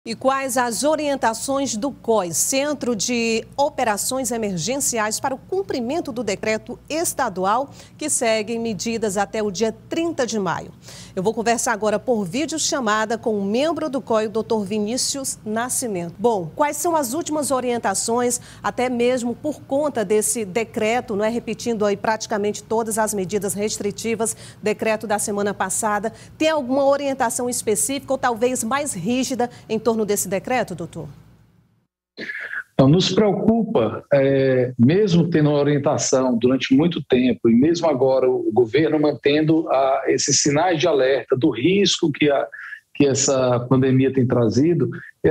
E quais as orientações do COI, Centro de Operações Emergenciais, para o cumprimento do decreto estadual que segue medidas até o dia 30 de maio? Eu vou conversar agora por videochamada com o membro do COI, o Dr. Vinícius Nascimento. Bom, quais são as últimas orientações, até mesmo por conta desse decreto, não é? Repetindo aí praticamente todas as medidas restritivas, decreto da semana passada. Tem alguma orientação específica ou talvez mais rígida em torno desse decreto, doutor? Então, nos preocupa, mesmo tendo uma orientação durante muito tempo e mesmo agora o governo mantendo esses sinais de alerta do risco que essa pandemia tem trazido,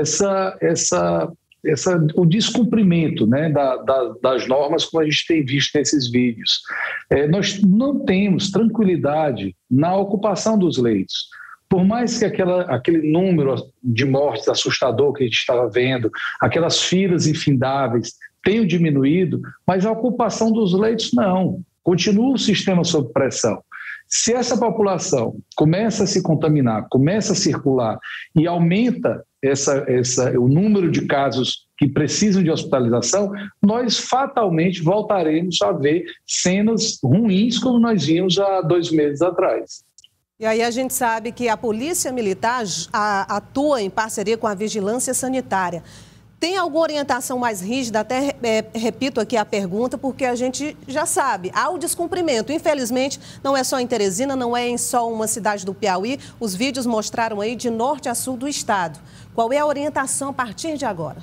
o descumprimento, né, das normas, como a gente tem visto nesses vídeos. Nós não temos tranquilidade na ocupação dos leitos. Por mais que aquele número de mortes assustador que a gente estava vendo, aquelas filas infindáveis tenham diminuído, mas a ocupação dos leitos não. Continua o sistema sob pressão. Se essa população começa a se contaminar, começa a circular e aumenta o número de casos que precisam de hospitalização, nós fatalmente voltaremos a ver cenas ruins como nós vimos há 2 meses atrás. E aí a gente sabe que a Polícia Militar atua em parceria com a Vigilância Sanitária. Tem alguma orientação mais rígida? Até repito aqui a pergunta, porque a gente já sabe, há o descumprimento. Infelizmente, não é só em Teresina, não é em só uma cidade do Piauí. Os vídeos mostraram aí de norte a sul do estado. Qual é a orientação a partir de agora?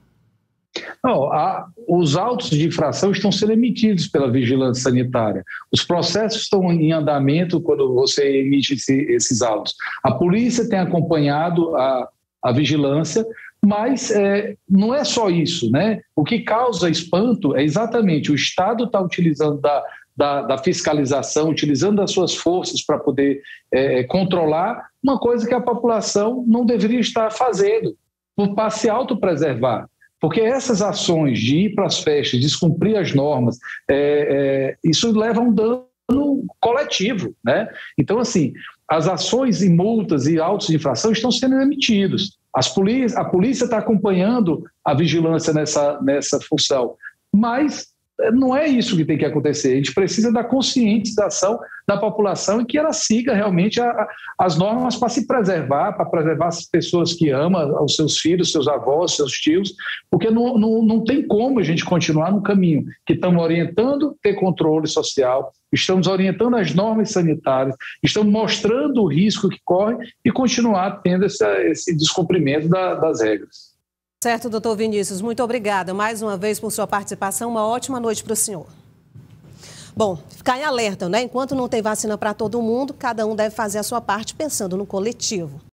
Não, os autos de infração estão sendo emitidos pela Vigilância Sanitária. Os processos estão em andamento quando você emite esses autos. A polícia tem acompanhado a vigilância, mas não é só isso, né? O que causa espanto é exatamente o Estado está utilizando da fiscalização, utilizando das suas forças para poder controlar uma coisa que a população não deveria estar fazendo, para se autopreservar. Porque essas ações de ir para as festas, descumprir as normas, isso leva a um dano coletivo, né? Então, assim, as ações e multas e autos de infração estão sendo emitidos. A polícia está acompanhando a vigilância nessa função, mas não é isso que tem que acontecer. A gente precisa da conscientização da população e que ela siga realmente as normas para se preservar, para preservar as pessoas que amam, os seus filhos, seus avós, seus tios, porque não tem como a gente continuar no caminho que estamos orientando ter controle social, estamos orientando as normas sanitárias, estamos mostrando o risco que corre e continuar tendo esse descumprimento das regras. Certo, doutor Vinícius, muito obrigada mais uma vez por sua participação. Uma ótima noite para o senhor. Bom, ficar em alerta, né? Enquanto não tem vacina para todo mundo, cada um deve fazer a sua parte pensando no coletivo.